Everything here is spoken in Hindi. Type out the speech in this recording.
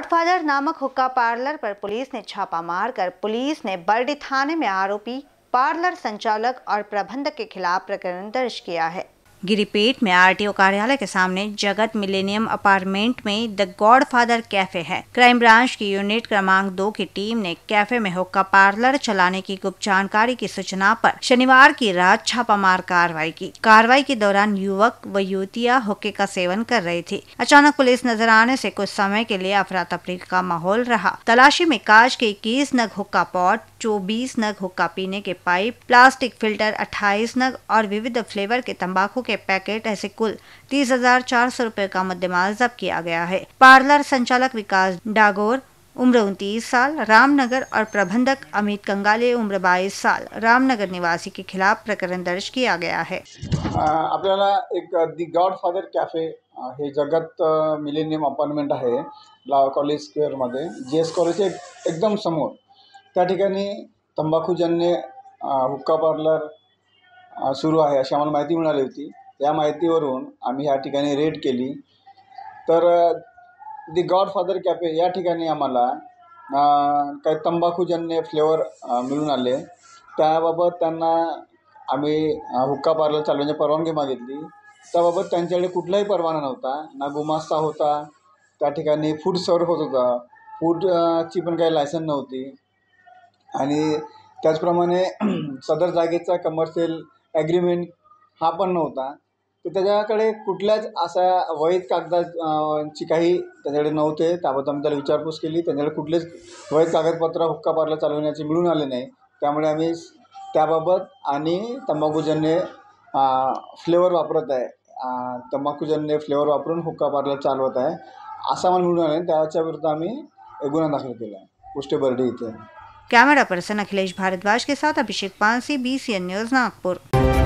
गॉडफादर नामक हुक्का पार्लर पर पुलिस ने छापा मारकर पुलिस ने बरडी थाने में आरोपी पार्लर संचालक और प्रबंधक के खिलाफ प्रकरण दर्ज किया है। गिरिपेट में आरटीओ कार्यालय के सामने जगत मिलेनियम अपार्टमेंट में द गॉडफादर कैफे है। क्राइम ब्रांच की यूनिट क्रमांक 2 की टीम ने कैफे में हुक्का पार्लर चलाने की गुप्त जानकारी की सूचना पर शनिवार की रात छापामार कार्रवाई की। कार्रवाई के दौरान युवक व युवतियां हुक्के का सेवन कर रही थी। अचानक पुलिस नजर आने से कुछ समय के लिए अफरा तफरी का माहौल रहा। तलाशी में कांच के 21 नग हुक्का पॉट, 24 नग हुक्का पीने के पाइप, प्लास्टिक फिल्टर 28 नग और विविध फ्लेवर के तंबाकू के पैकेट ऐसे कुल 30,400 रुपए का मुद्देमाल जब्त किया गया है। पार्लर संचालक विकास डागोर उम्र 29 साल रामनगर और प्रबंधक अमित कंगाले उम्र 22 साल रामनगर निवासी के खिलाफ प्रकरण दर्ज किया गया है। आपल्याला एक दी गॉडफादर कॅफे हे जगत मिलेनियम अपार्टमेंट आहे लॉ कॉलेज स्क्वेअरमध्ये, GS कॉलेजच्या एकदम समोर। त्या ठिकाणी तंबाखूजन्य हुक्का पार्लर सुरू आहे अशी आम्हाला माहिती मिळाली होती। या माहितीवरून आम्ही या ठिकाणी रेड केली। तर दी गॉडफादर कॅफे या ठिकाणी आम्हाला काही तंबाखूजन्य फ्लेवर मिळून आले। त्याबाबत त्यांना आम्ही हुक्का पार्लर चालवण्याची परवानगी मागितली। त्याबाबत त्यांच्याकडे कुठलाही परवाना नव्हता, ना गुमास्ता होता। त्या ठिकाणी फूड सर्व होत होता, फूडची पण काही लायसन नव्हती आणि त्याचप्रमाणे सदर जागेचा कमर्शियल ॲग्रीमेंट हा पण नव्हता। तर त्याच्याकडे कुठल्याच अशा वैध कागदाची काही त्याच्याकडे नव्हते। त्याबाबत आम्ही त्याला विचारपूस केली, त्यांच्याकडे कुठलेच वैध कागदपत्र हुक्का पार्लर चालवण्याचे मिळून आले नाही। त्यामुळे आम्ही त्याबाबत आणि तंबाखूजन्य फ्लेवर वापरत आहे, तंबाखूजन्य फ्लेवर वापरून हुक्का पार्लर चालवत आहे असं आम्हाला मिळून आलं। त्याच्या विरुद्ध आम्ही गुन्हा दाखल केला पोस्ट बर्डी इथे। कैमरा पर्सन अखिलेश भारद्वाज के साथ अभिषेक पानसी, BCN न्यूज़ नागपुर।